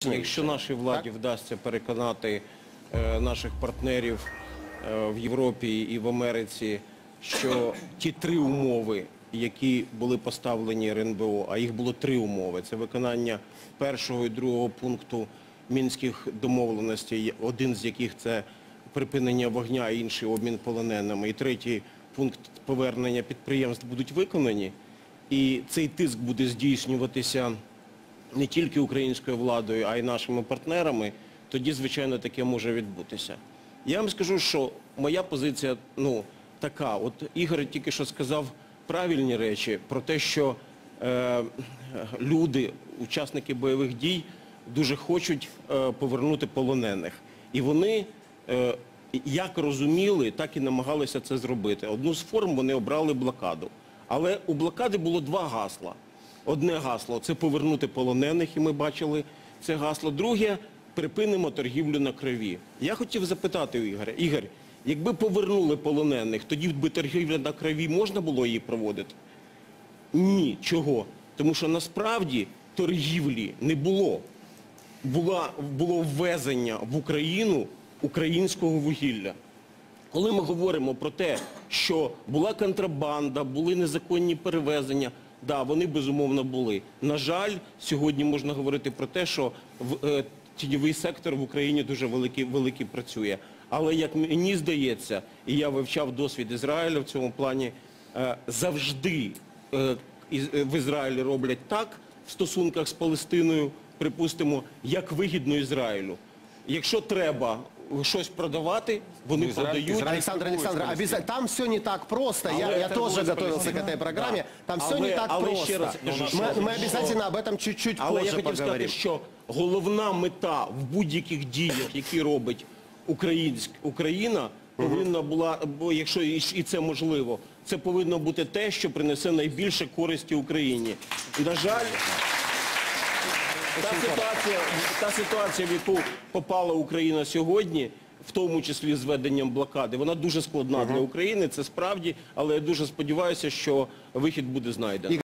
Якщо нашій владі вдасться переконати наших партнерів в Європі і в Америці, що ті 3 умови, які були поставлені РНБО, а їх було 3 умови, це виконання 1-го і 2-го пункту Мінських домовленостей, один з яких це припинення вогню, а інший обмін полоненими, і 3-й пункт повернення підприємств будуть виконані, і цей тиск буде здійснюватися не тільки українською владою, а й нашими партнерами, тоді, звичайно, таке може відбутися. Я вам скажу, що моя позиція, така. От Ігор тільки що сказав правильні речі про те, що люди, учасники бойових дій, дуже хочуть повернути полонених. І вони, як розуміли, так і намагалися це зробити. Одну з форм вони обрали блокаду. Але у блокади було 2 гасла. Одне гасло – це повернути полонених, і ми бачили це гасло. Друге – припинимо торгівлю на крові. Я хотів запитати у Ігоря. Ігор, якби повернули полонених, тоді би торгівля на крові можна було її проводити? Ні. Чого? Тому що насправді торгівлі не було. Було ввезення в Україну українського вугілля. Коли ми говоримо про те, що була контрабанда, були незаконні перевезення, да, вони безумовно були. На жаль, сьогодні можна говорити про те, що тіньовий сектор в Україні дуже великий працює. Але, як мені здається, і я вивчав досвід Ізраїля в цьому плані, завжди в Ізраїлі роблять так в стосунках з Палестиною, припустимо, як вигідно Ізраїлю. Якщо треба щось продавати, вони продають. Александр, там все не так просто. Я тоже готовился к этой программе. Там все не так просто. Мы обязательно об этом чуть-чуть позже поговорим. Але я хотів сказати, що головна мета в будь-яких діях, які робить Україна, повинна була, бо якщо і це можливо, це повинно бути те, що принесе найбільше користі Україні. На жаль, та ситуація, в яку попала Україна сьогодні, в тому числі з введенням блокади, вона дуже складна для України, це справді, але я дуже сподіваюся, що вихід буде знайдений.